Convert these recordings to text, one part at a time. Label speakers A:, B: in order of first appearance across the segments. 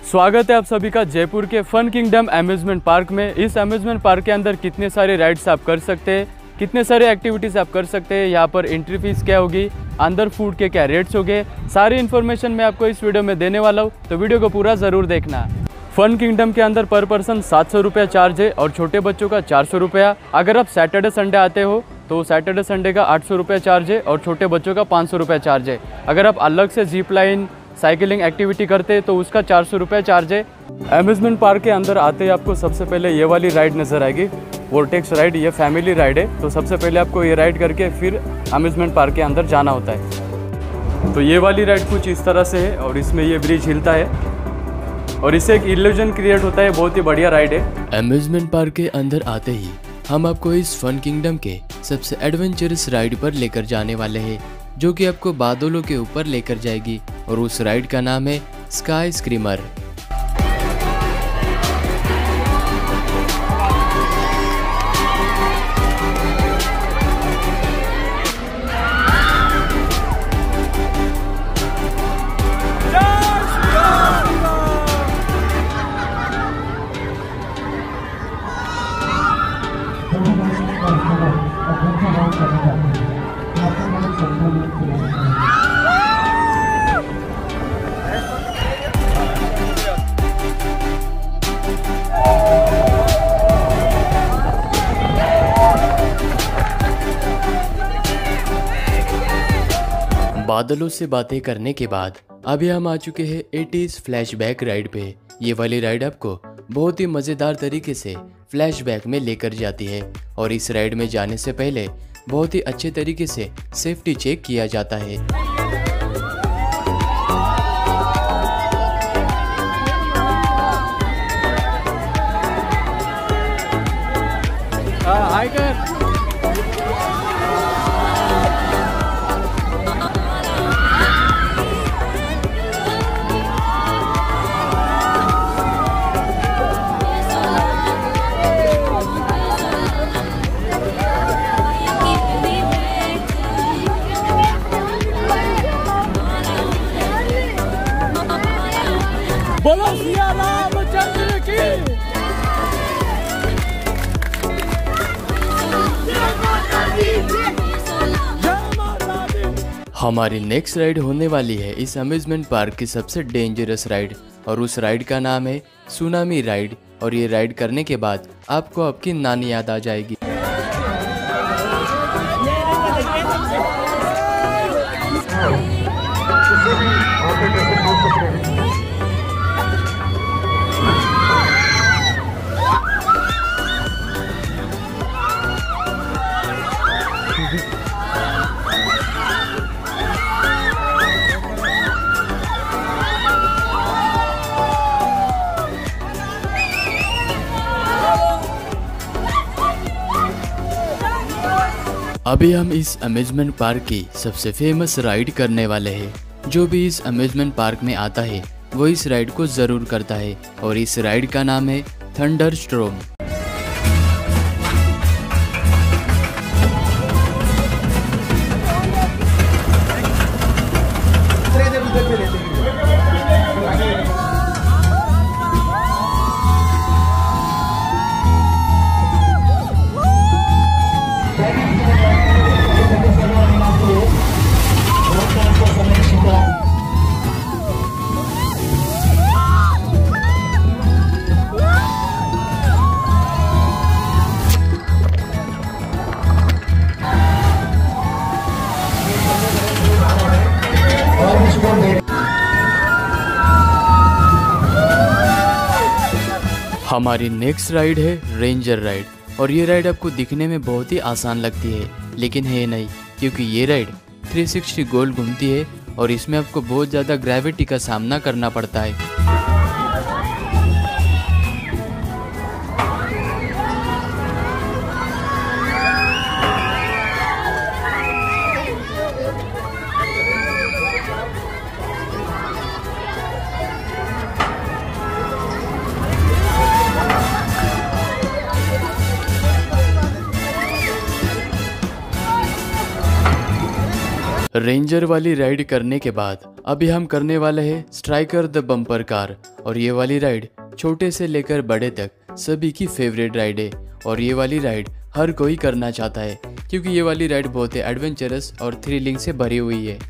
A: स्वागत है आप सभी का जयपुर के फन किंगडम अम्यूज़मेंट पार्क में। इस अम्यूज़मेंट पार्क के अंदर कितने सारे राइड्स आप कर सकते हैं, कितने सारे एक्टिविटीज़ आप कर सकते हैं, यहाँ पर एंट्री फीस क्या होगी, अंदर फूड के क्या रेट्स होंगे, सारी इन्फॉर्मेशन मैं आपको इस वीडियो में देने वाला हूँ, तो वीडियो को पूरा ज़रूर देखना। फन किंगडम के अंदर पर पर्सन 700 रुपया चार्ज है और छोटे बच्चों का 400 रुपया। अगर आप सैटरडे संडे आते हो तो सैटरडे संडे का 800 रुपया चार्ज है और छोटे बच्चों का 500 रुपया चार्ज है। अगर आप अलग से जीप लाइन साइकिलिंग एक्टिविटी करते हैं तो उसका 400 रुपया चार्ज है। अम्यूज़मेंट पार्क के अंदर आते ही आपको सबसे पहले ये वाली राइड नज़र आएगी, वोर्टेक्स राइड। ये फैमिली राइड है, तो सबसे पहले आपको ये राइड करके फिर अम्यूज़मेंट पार्क के अंदर जाना होता है। तो ये वाली राइड कुछ इस तरह से है और इसमें ये ब्रिज हिलता है और इससे एक इल्यूजन क्रिएट होता है। बहुत ही बढ़िया राइड है।
B: अम्यूज़मेंट पार्क के अंदर आते ही हम आपको इस फन किंगडम के सबसे एडवेंचरस राइड पर लेकर जाने वाले हैं, जो कि आपको बादलों के ऊपर लेकर जाएगी और उस राइड का नाम है स्काई स्क्रीमर। बादलों से बातें करने के बाद अभी हम आ चुके हैं 80s फ्लैशबैक राइड पे। ये वाली राइड आपको बहुत ही मज़ेदार तरीके से फ्लैशबैक में लेकर जाती है और इस राइड में जाने से पहले बहुत ही अच्छे तरीके से सेफ्टी चेक किया जाता है।
A: हाय कर। बोलो सिया रामचंद्र की।
B: हमारी नेक्स्ट राइड होने वाली है इस अम्यूज़मेंट पार्क की सबसे डेंजरस राइड और उस राइड का नाम है सुनामी राइड। और ये राइड करने के बाद आपको आपकी नानी याद आ जाएगी। अभी हम इस अम्यूज़मेंट पार्क की सबसे फेमस राइड करने वाले हैं। जो भी इस अम्यूज़मेंट पार्क में आता है वो इस राइड को ज़रूर करता है और इस राइड का नाम है थंडर स्टॉर्म। हमारी नेक्स्ट राइड है रेंजर राइड और ये राइड आपको दिखने में बहुत ही आसान लगती है, लेकिन है नहीं, क्योंकि ये राइड 360 गोल घूमती है और इसमें आपको बहुत ज़्यादा ग्रेविटी का सामना करना पड़ता है। रेंजर वाली राइड करने के बाद अभी हम करने वाले हैं स्ट्राइकर द बम्पर कार। और ये वाली राइड छोटे से लेकर बड़े तक सभी की फेवरेट राइड है और ये वाली राइड हर कोई करना चाहता है क्योंकि ये वाली राइड बहुत ही एडवेंचरस और थ्रिलिंग से भरी हुई है।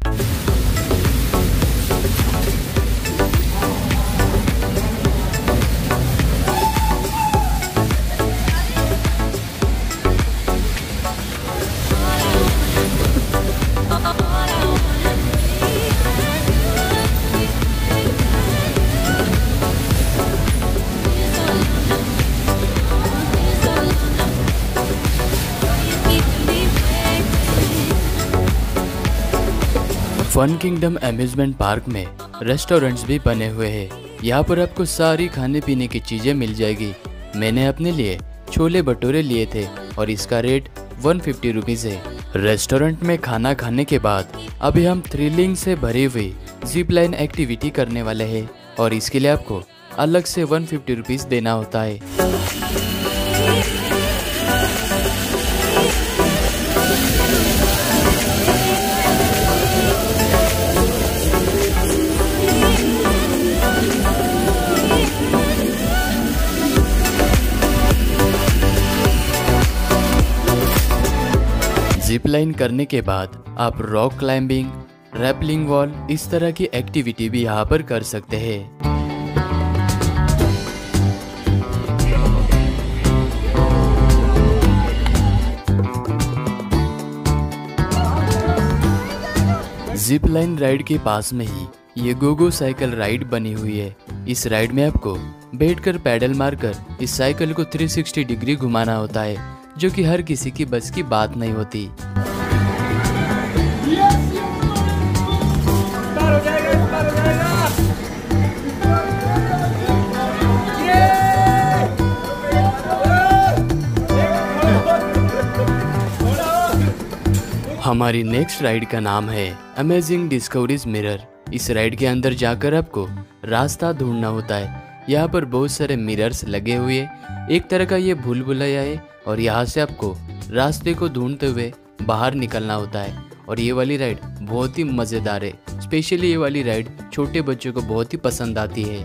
B: फन किंगडम अम्यूजमेंट पार्क में रेस्टोरेंट्स भी बने हुए हैं। यहाँ पर आपको सारी खाने पीने की चीजें मिल जाएगी। मैंने अपने लिए छोले भटूरे लिए थे और इसका रेट 150 रुपीज़ है। रेस्टोरेंट में खाना खाने के बाद अभी हम थ्रिलिंग से भरी हुई जिप लाइन एक्टिविटी करने वाले हैं और इसके लिए आपको अलग से 150 रुपीज़ देना होता है। जिप लाइन करने के बाद आप रॉक क्लाइंबिंग, रैपलिंग वॉल इस तरह की एक्टिविटी भी यहाँ पर कर सकते हैं। जिप लाइन राइड के पास में ही ये गोगो साइकिल राइड बनी हुई है। इस राइड में आपको बैठकर पैडल मारकर इस साइकिल को 360 डिग्री घुमाना होता है, जो कि हर किसी की बस की बात नहीं होती। हमारी नेक्स्ट राइड का नाम है अमेजिंग डिस्कवरीज मिरर। इस राइड के अंदर जाकर आपको रास्ता ढूंढना होता है। यहाँ पर बहुत सारे मिरर्स लगे हुए, एक तरह का ये भूल भुलैया है और यहाँ से आपको रास्ते को ढूंढते हुए बाहर निकलना होता है। और ये वाली राइड बहुत ही मज़ेदार है। स्पेशली ये वाली राइड छोटे बच्चों को बहुत ही पसंद आती है।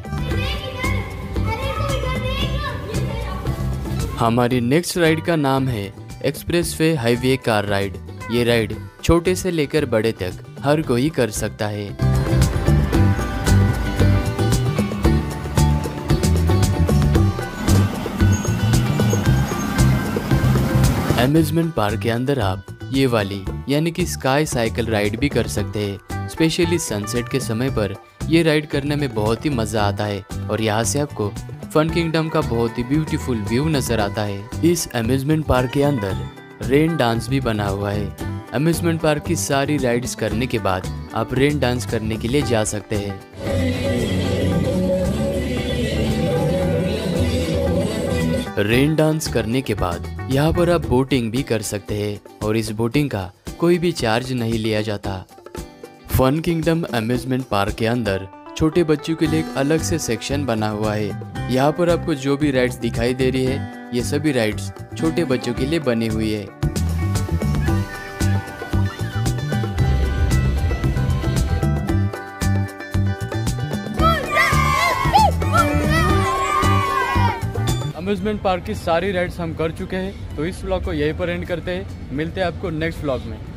B: हमारी नेक्स्ट राइड का नाम है express way highway car ride. ये राइड छोटे से लेकर बड़े तक हर कोई कर सकता है। अम्यूजमेंट पार्क के अंदर आप ये वाली यानी कि स्काई साइकिल राइड भी कर सकते हैं। स्पेशली सनसेट के समय पर ये राइड करने में बहुत ही मज़ा आता है और यहाँ से आपको फन किंगडम का बहुत ही ब्यूटीफुल व्यू नज़र आता है। इस अम्यूजमेंट पार्क के अंदर रेन डांस भी बना हुआ है। अम्यूजमेंट पार्क की सारी राइड्स करने के बाद आप रेन डांस करने के लिए जा सकते हैं। रेन डांस करने के बाद यहाँ पर आप बोटिंग भी कर सकते हैं और इस बोटिंग का कोई भी चार्ज नहीं लिया जाता। फन किंगडम अम्यूजमेंट पार्क के अंदर छोटे बच्चों के लिए एक अलग से सेक्शन बना हुआ है। यहाँ पर आपको जो भी राइड्स दिखाई दे रही है ये सभी राइड्स छोटे बच्चों के लिए बनी हुई है।
A: अम्यूजमेंट पार्क की सारी राइड्स हम कर चुके हैं, तो इस व्लॉग को यहीं पर एंड करते हैं। मिलते हैं आपको नेक्स्ट व्लॉग में।